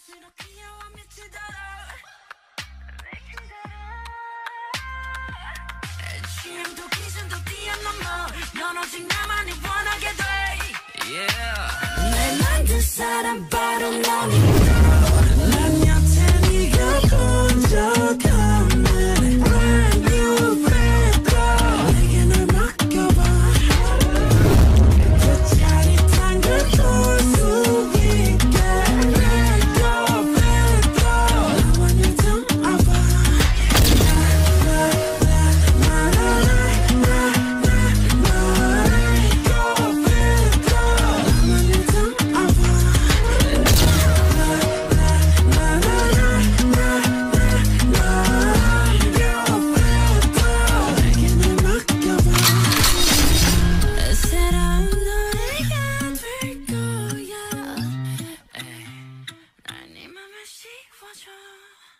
갈수록 귀여워 미치도록 취향도 기준도 뛰어넘어 넌 오직 나만이 원하게 돼 yeah. 내 만든 사람 바로 너니까 난 여태 네가 본 적 없는 brand new record 내게 널 맡겨봐 그 짜릿한 걸 볼 수 있게 let go 나와 늘 담아봐 새로운 노래가 될 거야 날 네 맘에 씌워줘